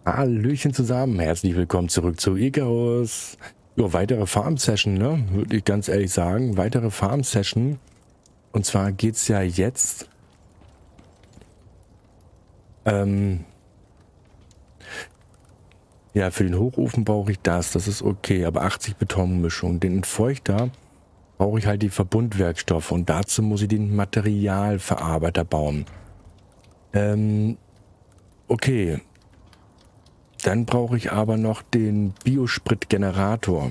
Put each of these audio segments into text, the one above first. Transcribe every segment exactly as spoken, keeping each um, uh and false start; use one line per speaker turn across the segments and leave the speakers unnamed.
Hallöchen zusammen, herzlich willkommen zurück zu Icarus. Jo, weitere Farm-Session, ne? Würde ich ganz ehrlich sagen. Weitere Farm-Session. Und zwar geht's ja jetzt... Ähm... Ja, für den Hochofen brauche ich das. Das ist okay. Aber achtzig Betonmischung. Den Entfeuchter brauche ich halt die Verbundwerkstoffe. Und dazu muss ich den Materialverarbeiter bauen. Ähm... Okay. Dann brauche ich aber noch den Biospritgenerator.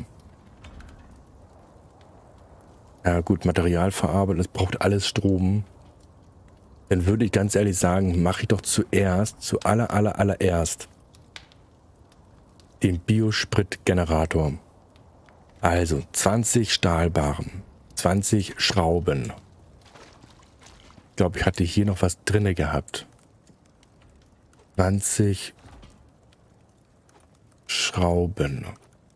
Ja gut, Materialverarbeitung, das braucht alles Strom. Dann würde ich ganz ehrlich sagen, mache ich doch zuerst, zu aller, aller, allererst den Biospritgenerator. Also zwanzig Stahlbarren, zwanzig Schrauben. Ich glaube, ich hatte hier noch was drinne gehabt. zwanzig Schrauben.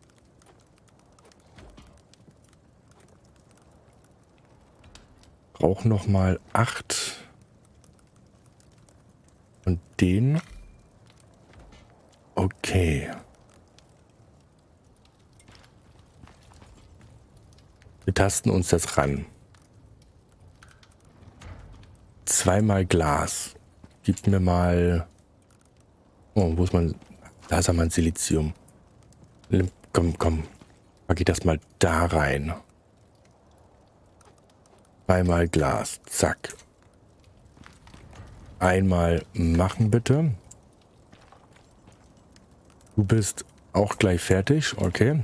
Brauche noch mal acht. Und den. Okay. Wir tasten uns das ran. Zweimal Glas. Gib mir mal... Oh, wo ist man... Da ist ja mein Silizium. Komm, komm. Pack ich das mal da rein. Zweimal Glas. Zack. Einmal machen, bitte. Du bist auch gleich fertig. Okay.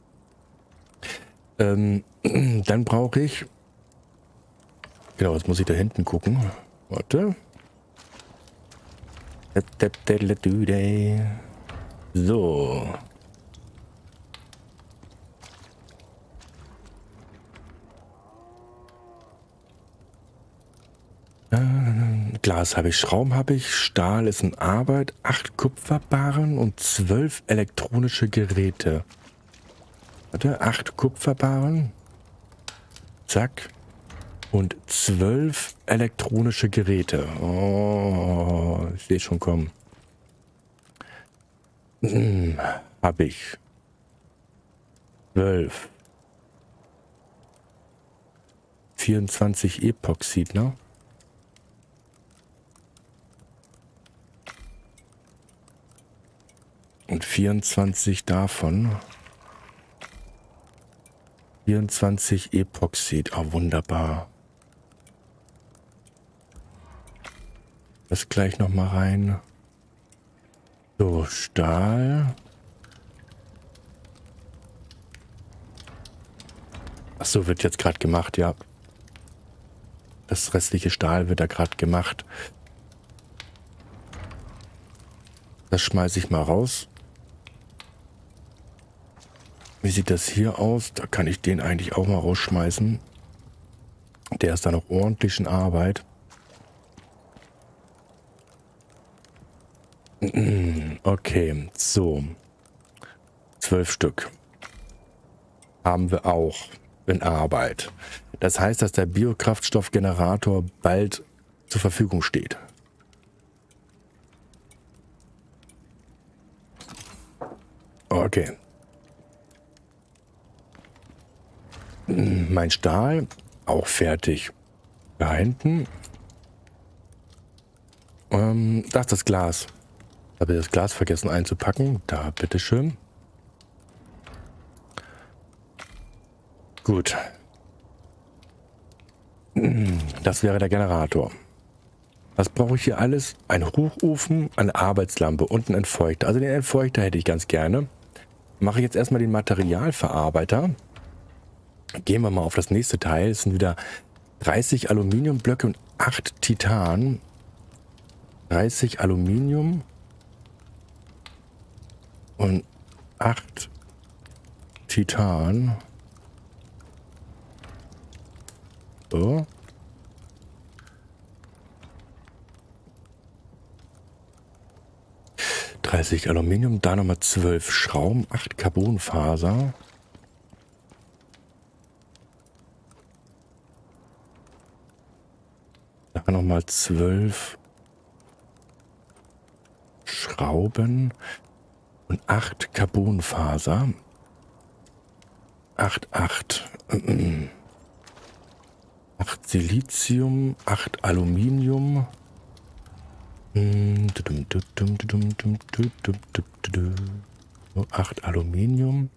Ähm, dann brauche ich... Genau, jetzt muss ich da hinten gucken. Warte. So. Äh, Glas habe ich, Schrauben habe ich, Stahl ist in Arbeit, acht Kupferbarren und zwölf elektronische Geräte. Warte, acht Kupferbarren. Zack. Und zwölf elektronische Geräte. Oh, ich sehe schon kommen. Hm, habe ich. zwölf. vierundzwanzig Epoxid, ne? Und vierundzwanzig davon. vierundzwanzig Epoxid. Oh, wunderbar. Das gleich noch mal rein. So, Stahl. Ach so, wird jetzt gerade gemacht, ja. Das restliche Stahl wird da gerade gemacht. Das schmeiße ich mal raus. Wie sieht das hier aus? Da kann ich den eigentlich auch mal rausschmeißen. Der ist da noch ordentlich in Arbeit. Okay, so. Zwölf Stück haben wir auch in Arbeit. Das heißt, dass der Biokraftstoffgenerator bald zur Verfügung steht. Okay. Mein Stahl auch fertig. Da hinten. Ähm, da ist das Glas. Ich habe das Glas vergessen einzupacken. Da, bitteschön. Gut. Das wäre der Generator. Was brauche ich hier alles? Ein Hochofen, eine Arbeitslampe und einen Entfeuchter. Also den Entfeuchter hätte ich ganz gerne. Mache ich jetzt erstmal den Materialverarbeiter. Gehen wir mal auf das nächste Teil. Es sind wieder dreißig Aluminiumblöcke und acht Titan. dreißig Aluminium und acht Titan. So. dreißig Aluminium, da nochmal zwölf Schrauben, acht Carbonfaser. Da nochmal zwölf Schrauben und acht Carbonfaser. acht, acht. acht Silizium, acht Aluminium. acht Aluminium.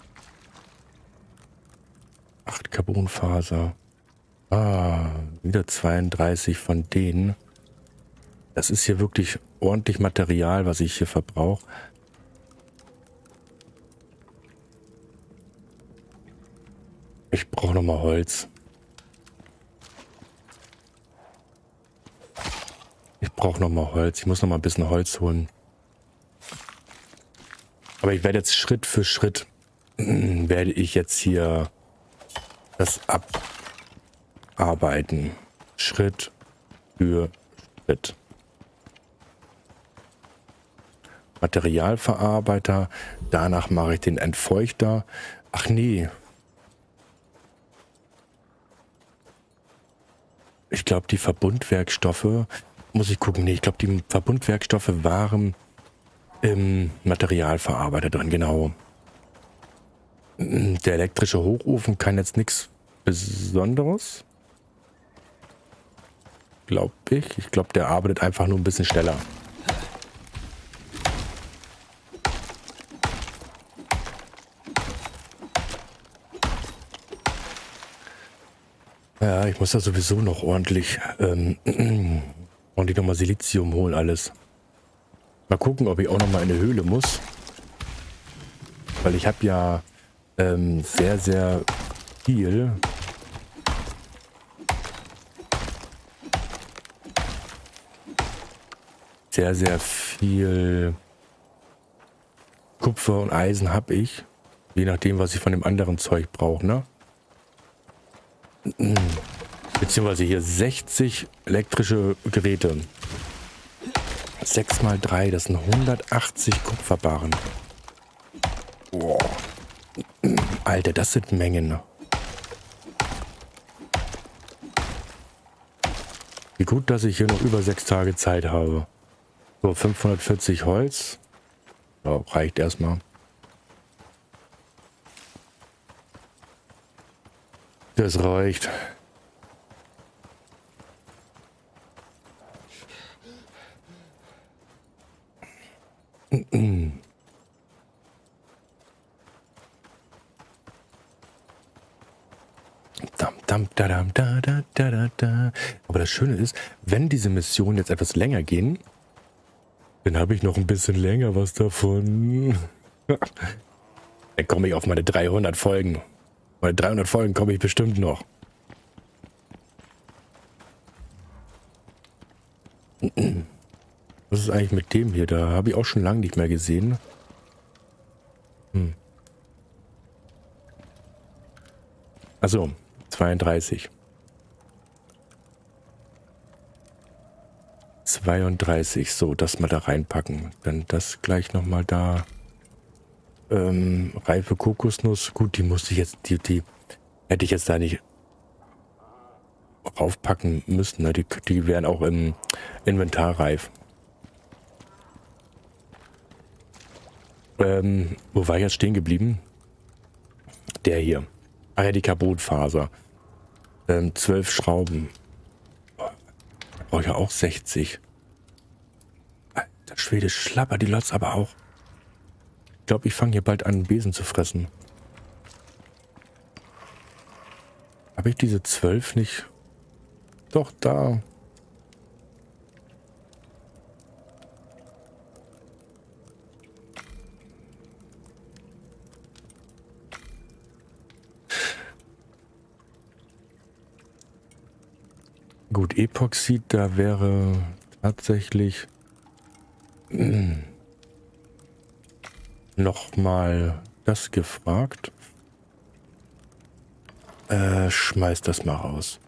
acht Carbonfaser. Ah, wieder zweiunddreißig von denen. Das ist hier wirklich ordentlich Material, was ich hier verbrauche. Ich brauche nochmal Holz. Ich brauche nochmal Holz. Ich muss nochmal ein bisschen Holz holen. Aber ich werde jetzt Schritt für Schritt, werde ich jetzt hier das abarbeiten. Schritt für Schritt. Materialverarbeiter. Danach mache ich den Entfeuchter. Ach nee. Ich glaube, die Verbundwerkstoffe, muss ich gucken, nee, ich glaube, die Verbundwerkstoffe waren im Materialverarbeiter drin, genau. Der elektrische Hochofen kann jetzt nichts Besonderes, glaube ich. Ich glaube, der arbeitet einfach nur ein bisschen schneller. Ja, ich muss da sowieso noch ordentlich, ähm, ordentlich nochmal Silizium holen, alles. Mal gucken, ob ich auch nochmal in eine Höhle muss. Weil ich habe ja ähm, sehr, sehr viel. Sehr, sehr viel Kupfer und Eisen habe ich. Je nachdem, was ich von dem anderen Zeug brauche, ne? Beziehungsweise hier sechzig elektrische Geräte. sechs mal drei, das sind hundertachtzig Kupferbarren. Boah. Alter, das sind Mengen. Wie gut, dass ich hier noch über sechs Tage Zeit habe. So, fünfhundertvierzig Holz. Ja, reicht erstmal. Das reicht. Aber das Schöne ist, wenn diese Missionen jetzt etwas länger gehen, dann habe ich noch ein bisschen länger was davon. Dann komme ich auf meine dreihundert Folgen. Meine dreihundert Folgen komme ich bestimmt noch. Was ist eigentlich mit dem hier? Da habe ich auch schon lange nicht mehr gesehen. Hm. Also zweiunddreißig. zweiunddreißig. So, das mal da reinpacken. Dann das gleich nochmal da. Ähm, reife Kokosnuss. Gut, die musste ich jetzt, die, die hätte ich jetzt da nicht raufpacken müssen. Ne? Die, die wären auch im Inventar reif. Ähm, wo war ich jetzt stehen geblieben? Der hier. Ach ja, die Carbonfaser. Ähm, zwölf Schrauben. Brauche ich ja auch sechzig. Alter Schwede, schlappert die Lotz aber auch. Ich glaube, ich fange hier bald an, einen Besen zu fressen. Habe ich diese zwölf nicht? Doch, da. Gut, Epoxid, da wäre tatsächlich mh, noch mal das gefragt. Äh, schmeiß das mal raus.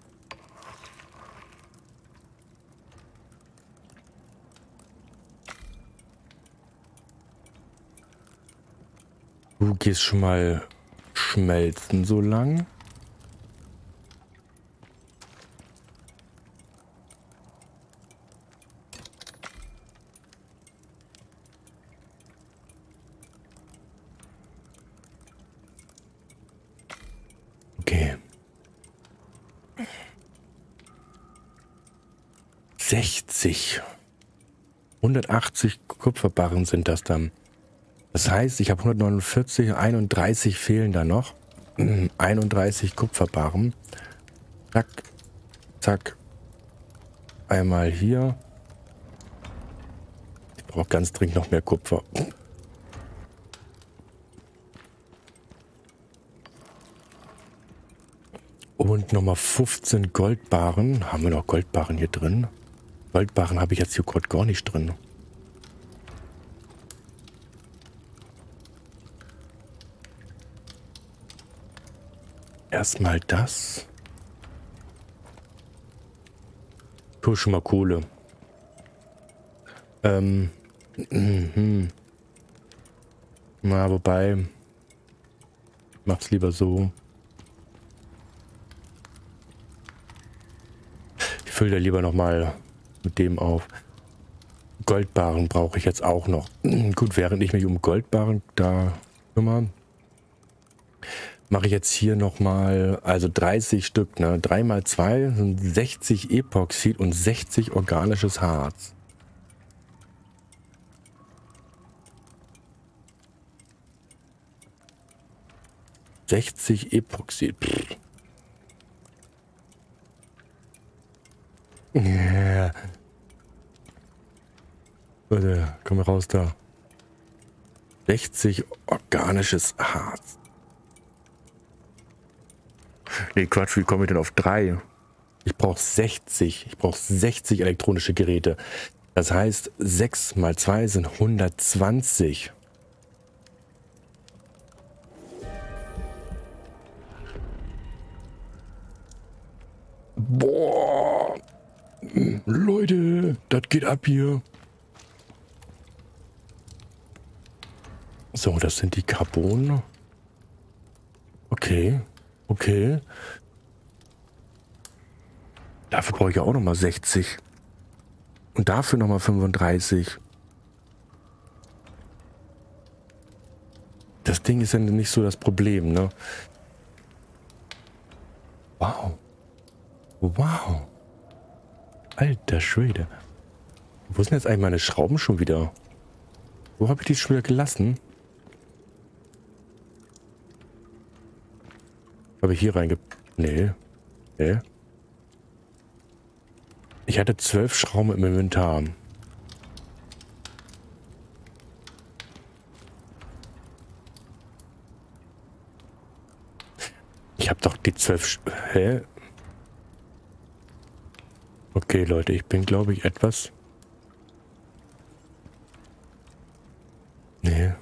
Du gehst schon mal schmelzen so lang. sechzig. hundertachtzig Kupferbarren sind das dann. Das heißt, ich habe hundertneunundvierzig, einunddreißig fehlen da noch. einunddreißig Kupferbarren. Zack, zack. Einmal hier. Ich brauche ganz dringend noch mehr Kupfer. Und nochmal fünfzehn Goldbarren. Haben wir noch Goldbarren hier drin? Goldbarren habe ich jetzt hier gerade gar nicht drin. Erstmal das. Tu schon mal Kohle. Ähm. Mhm. Na, wobei. Mach's lieber so. Ich fülle da lieber nochmal mit dem auf. Goldbarren brauche ich jetzt auch noch. Gut, während ich mich um Goldbarren da kümmere, mache ich jetzt hier nochmal, also dreißig Stück, ne? drei mal zwei sind sechzig Epoxid und sechzig organisches Harz. sechzig Epoxid. Pff. Yeah. Leute, komm raus da. sechzig organisches Harz. Nee, Quatsch, wie komme ich denn auf drei? Ich brauche sechzig. Ich brauche sechzig elektronische Geräte. Das heißt, sechs mal zwei sind hundertzwanzig. Boah. Leute, das geht ab hier. So, das sind die Carbon. Okay. Okay. Dafür brauche ich ja auch nochmal sechzig. Und dafür nochmal fünfunddreißig. Das Ding ist ja nicht so das Problem, ne? Wow. Wow. Alter Schwede. Wo sind jetzt eigentlich meine Schrauben schon wieder? Wo habe ich die schon wieder gelassen? Habe ich hier reinge... Nee. Nee. Ich hatte zwölf Schrauben im Inventar. Ich habe doch die zwölf... Sch Hä? Okay, Leute, ich bin, glaube ich, etwas... Nee.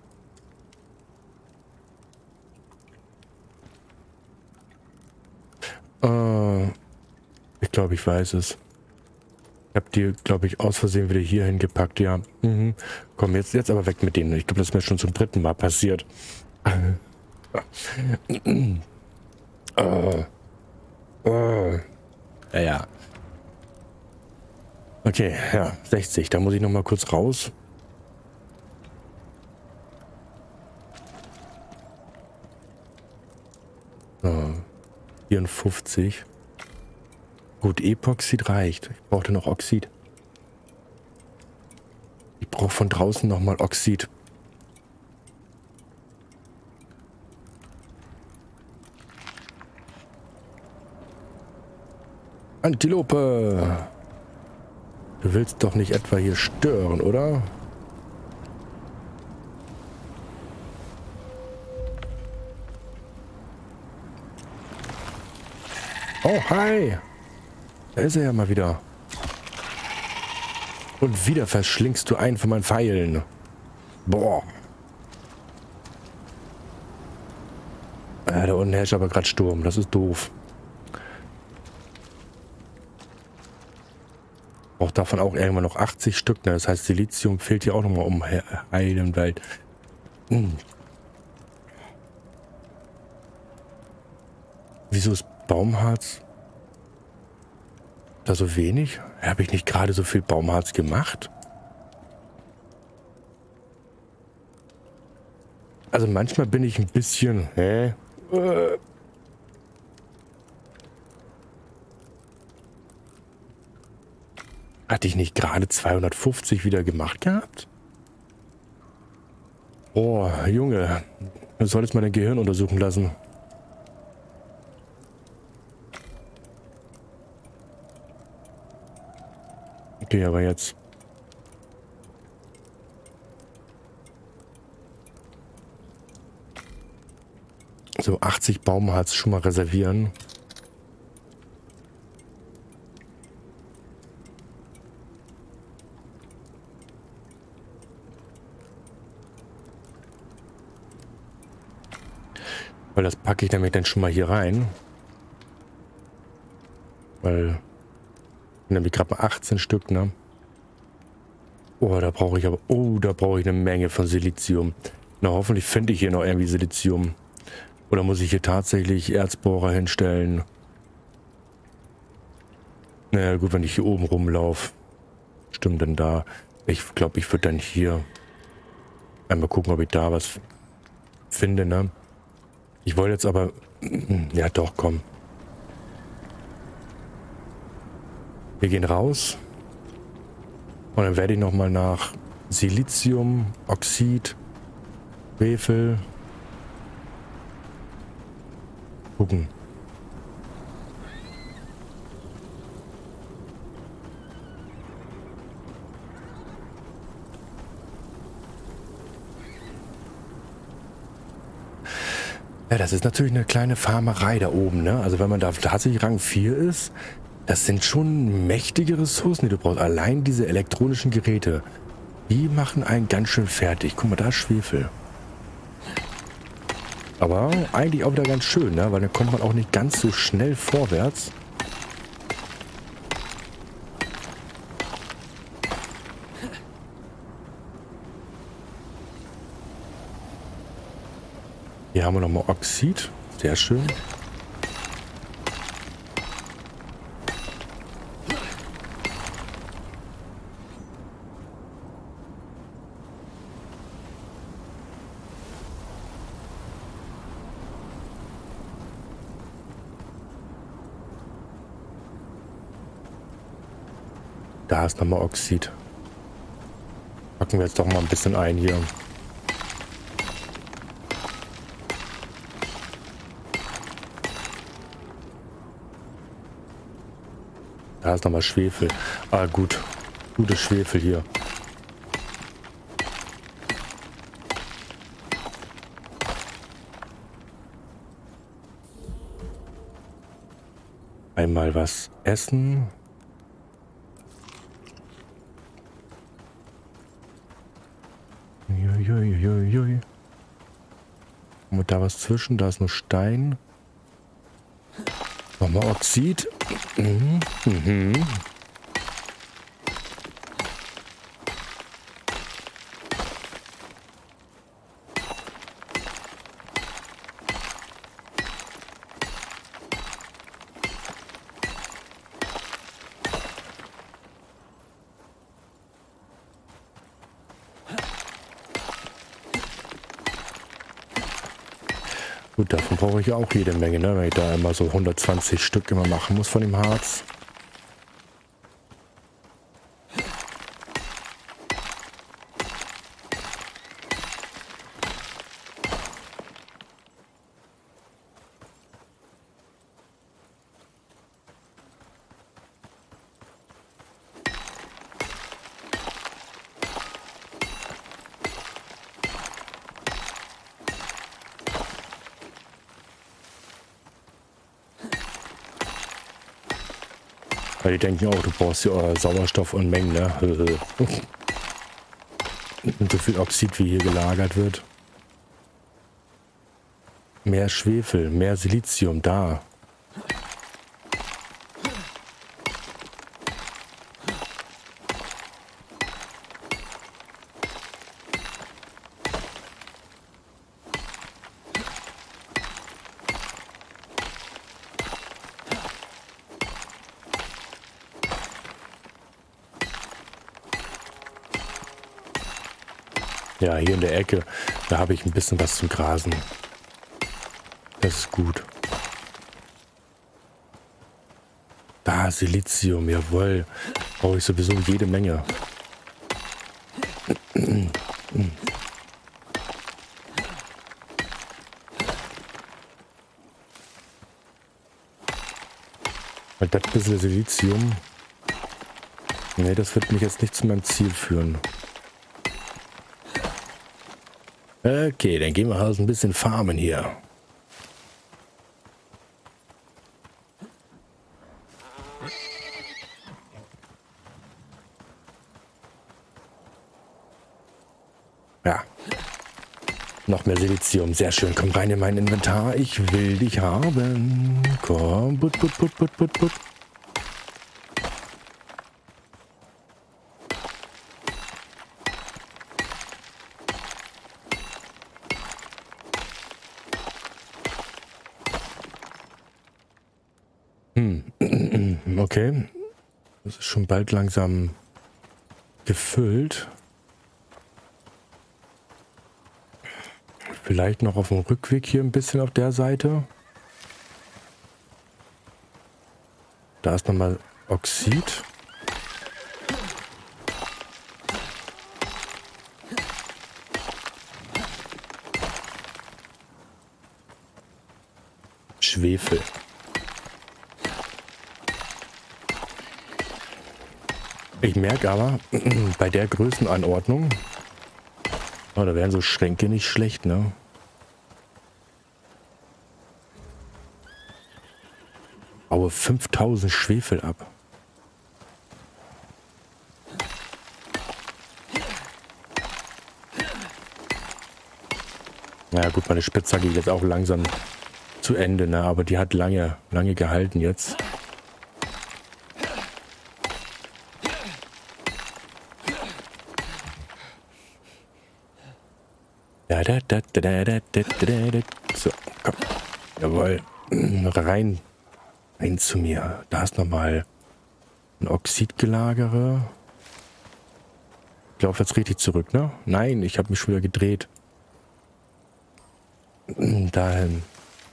Äh, ich glaube, ich weiß es. Ich habe die, glaube ich, aus Versehen wieder hier hingepackt, ja. Mhm. Komm, jetzt, jetzt aber weg mit denen. Ich glaube, das ist mir schon zum dritten Mal passiert. äh. Äh. Ja, ja. Okay, ja, sechzig. Da muss ich noch mal kurz raus. So, vierundfünfzig. Gut, Epoxid reicht. Ich brauchte noch Oxid. Ich brauche von draußen nochmal Oxid. Antilope! Du willst doch nicht etwa hier stören, oder? Oh, hi! Da ist er ja mal wieder. Und wieder verschlingst du einen von meinen Pfeilen. Boah. Ja, da unten herrscht aber gerade Sturm. Das ist doof. Braucht davon auch irgendwann noch achtzig Stück. Ne? Das heißt, Silizium fehlt hier auch nochmal um Heidenwald. Hm. Wieso ist Baumharz da so wenig? Habe ich nicht gerade so viel Baumharz gemacht? Also manchmal bin ich ein bisschen... Hä? Äh. Hatte ich nicht gerade zweihundertfünfzig wieder gemacht gehabt? Oh, Junge. Du solltest mal dein Gehirn untersuchen lassen. Okay, aber jetzt... So, achtzig Baumharz schon mal reservieren. Weil das packe ich nämlich dann schon mal hier rein. Weil... nämlich gerade mal achtzehn Stück, ne? Oh, da brauche ich aber... Oh, da brauche ich eine Menge von Silizium. Na, hoffentlich finde ich hier noch irgendwie Silizium. Oder muss ich hier tatsächlich Erzbohrer hinstellen? Naja, gut, wenn ich hier oben rumlaufe. Stimmt denn da? Ich glaube, ich würde dann hier einmal gucken, ob ich da was finde, ne? Ich wollte jetzt aber... Ja, doch, komm. Wir gehen raus. Und dann werde ich nochmal nach Silizium, Oxid, Schwefel gucken. Ja, das ist natürlich eine kleine Farmerei da oben, ne? Also wenn man da tatsächlich Rang vier ist, das sind schon mächtige Ressourcen, die du brauchst. Allein diese elektronischen Geräte, die machen einen ganz schön fertig. Guck mal, da ist Schwefel. Aber eigentlich auch wieder ganz schön, ne? Weil dann kommt man auch nicht ganz so schnell vorwärts. Hier haben wir nochmal Oxid. Sehr schön. Da ist nochmal Oxid. Packen wir jetzt doch mal ein bisschen ein hier. Da ist nochmal Schwefel. Ah, gut. Gutes Schwefel hier. Einmal was essen. Uiuiuiui. Und da was zwischen, da ist nur Stein. Nochmal Oxid. Mhm. Mhm. Gut, davon brauche ich ja auch jede Menge, ne? Wenn ich da immer so hundertzwanzig Stück immer machen muss von dem Harz. Weil die denken auch, du brauchst ja Sauerstoff und Mengen, ne? Und so viel Oxid, wie hier gelagert wird. Mehr Schwefel, mehr Silizium, da. Ja, hier in der Ecke, da habe ich ein bisschen was zum Grasen. Das ist gut. Da, Silizium, jawohl. Brauche ich sowieso jede Menge. Weil das bisschen Silizium... Ne, das wird mich jetzt nicht zu meinem Ziel führen. Okay, dann gehen wir halt ein bisschen farmen hier. Ja. Noch mehr Silizium. Sehr schön. Komm rein in mein Inventar. Ich will dich haben. Komm. Put, put, put, put, put, put. Hm. Okay. Das ist schon bald langsam gefüllt. Vielleicht noch auf dem Rückweg hier ein bisschen auf der Seite. Da ist nochmal Oxid. Schwefel. Ich merke aber, bei der Größenanordnung, oh, da wären so Schränke nicht schlecht, ne? Baue fünftausend Schwefel ab. Naja gut, meine Spitzhacke geht jetzt auch langsam zu Ende, ne? Aber die hat lange, lange gehalten jetzt. Da, da, da, da, da, da, da, da. So, komm. Jawohl. Rein. Rein zu mir. Da ist nochmal ein Oxidgelagere. Ich laufe jetzt richtig zurück, ne? Nein, ich habe mich schon wieder gedreht. Dahin.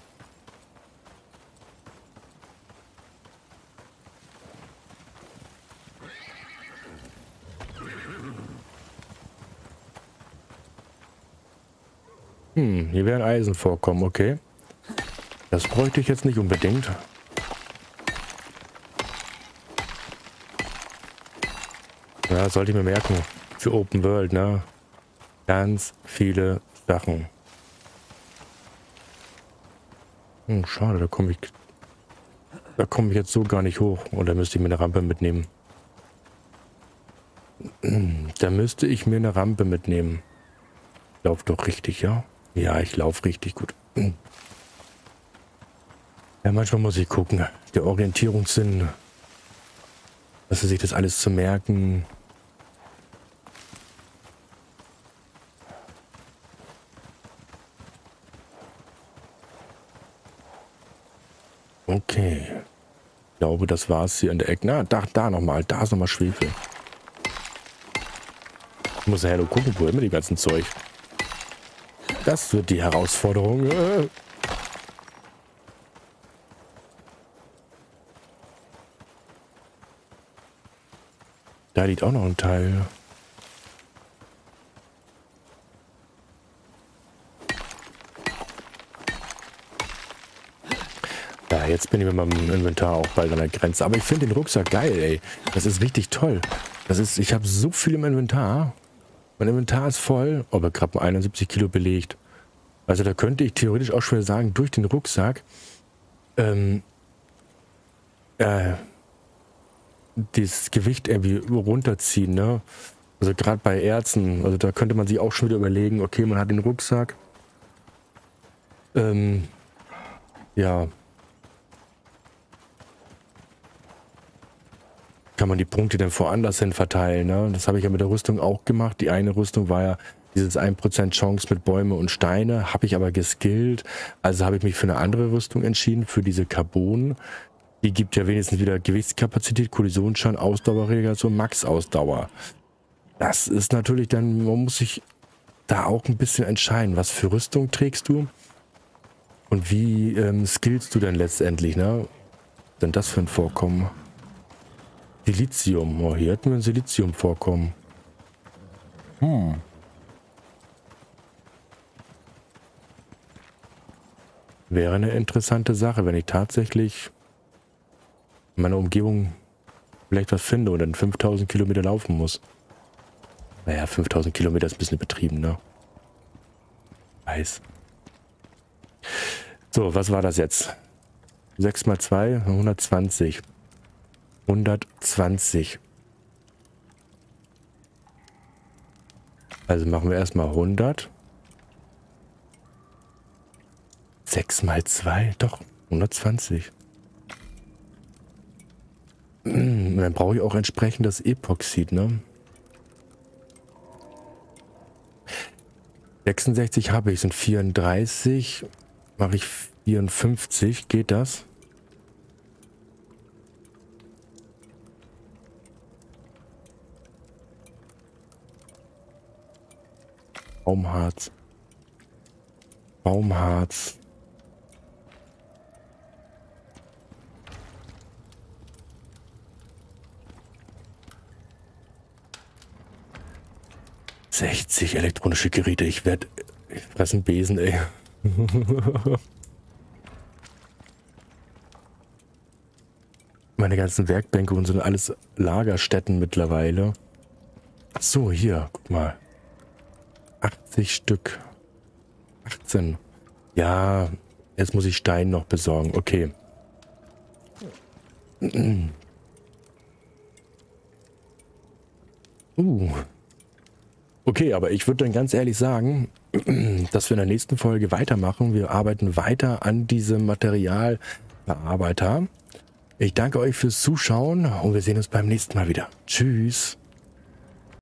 Hm, hier wäre ein Eisen vorkommen, okay. Das bräuchte ich jetzt nicht unbedingt. Ja, sollte ich mir merken. Für Open World, ne? Ganz viele Sachen. Hm, schade, da komme ich... Da komme ich jetzt so gar nicht hoch. Oder müsste ich mir eine Rampe mitnehmen? Da müsste ich mir eine Rampe mitnehmen. Lauf doch richtig, ja? Ja, ich laufe richtig gut. Ja, manchmal muss ich gucken. Der Orientierungssinn. Dass sich das alles zu merken. Okay. Ich glaube, das war es hier in der Ecke. Na, da, da nochmal. Da ist nochmal Schwefel. Ich muss ja nur gucken, wo immer die ganzen Zeug. Das wird die Herausforderung. Da liegt auch noch ein Teil. Ja, jetzt bin ich mit meinem Inventar auch bald an der Grenze. Aber ich finde den Rucksack geil, ey. Das ist richtig toll. Das ist, ich habe so viel im Inventar. Mein Inventar ist voll, aber gerade mal einundsiebzig Kilo belegt. Also da könnte ich theoretisch auch schon sagen, durch den Rucksack ähm, äh, das Gewicht irgendwie runterziehen, ne? Also gerade bei Ärzten, also da könnte man sich auch schon wieder überlegen, okay, man hat den Rucksack. Ähm, ja. Kann man die Punkte dann woanders hin verteilen, ne? Das habe ich ja mit der Rüstung auch gemacht. Die eine Rüstung war ja dieses ein Prozent Chance mit Bäume und Steine, habe ich aber geskillt. Also habe ich mich für eine andere Rüstung entschieden, für diese Carbon. Die gibt ja wenigstens wieder Gewichtskapazität, Kollisionsschaden, Ausdauerregeneration, Max-Ausdauer. Das ist natürlich dann, man muss sich da auch ein bisschen entscheiden, was für Rüstung trägst du und wie ähm, skillst du denn letztendlich, ne? Denn das für ein Vorkommen? Silizium. Oh, hier hätten wir ein Silizium vorkommen. Hm. Wäre eine interessante Sache, wenn ich tatsächlich in meiner Umgebung vielleicht was finde und dann fünftausend Kilometer laufen muss. Naja, fünftausend Kilometer ist ein bisschen übertrieben, ne? Weiß. So, was war das jetzt? sechs mal zwei, hundertzwanzig. hundertzwanzig. Also machen wir erstmal hundert. sechs mal zwei, doch, hundertzwanzig. Und dann brauche ich auch entsprechend das Epoxid, ne? sechsundsechzig habe ich, sind vierunddreißig. Mache ich vierundfünfzig, geht das? Baumharz. Baumharz. sechzig elektronische Geräte. Ich werde... Ich fresse einen Besen, ey. Meine ganzen Werkbänke und sind alles Lagerstätten mittlerweile. So, hier, guck mal. achtzig Stück. achtzehn. Ja, jetzt muss ich Stein noch besorgen. Okay. Uh. Okay, aber ich würde dann ganz ehrlich sagen, dass wir in der nächsten Folge weitermachen. Wir arbeiten weiter an diesem Materialbearbeiter. Ich danke euch fürs Zuschauen und wir sehen uns beim nächsten Mal wieder. Tschüss.